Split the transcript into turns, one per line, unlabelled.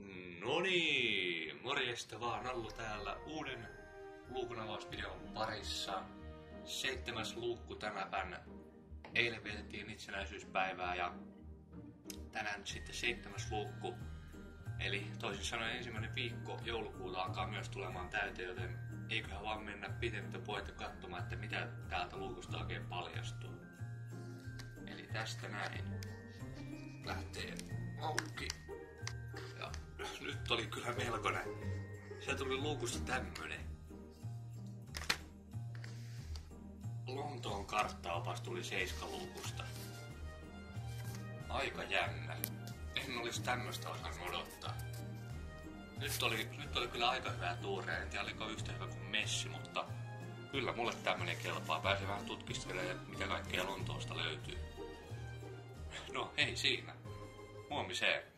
No niin, morjesta vaan, Allu täällä uuden luukunavausvideon parissa. 7. luukku tänäpänä. Eilen vietettiin itsenäisyyspäivää ja tänään nyt sitten 7. luukku. Eli toisin sanoen ensimmäinen viikko joulukuuta alkaa myös tulemaan täyteen, joten eiköhän vaan mennä pitemmittä puhetta katsomaan, että mitä täältä luukusta oikein paljastuu. Eli tästä näin lähtee auki. Ja nyt oli kyllä melkoinen. Se tuli luukusta tämmönen. Lontoon karttaopas tuli 7 luukusta. Aika jännä. En olisi tämmöstä osannut odottaa. Nyt oli kyllä aika hyvää tuurea. En tiedä oliko yhtä hyvä kuin Messi, mutta kyllä mulle tämmönen kelpaa. Pääsee vähän tutkistelemaan, mitä kaikkea Lontoosta löytyy. No ei siinä. Huomiseen.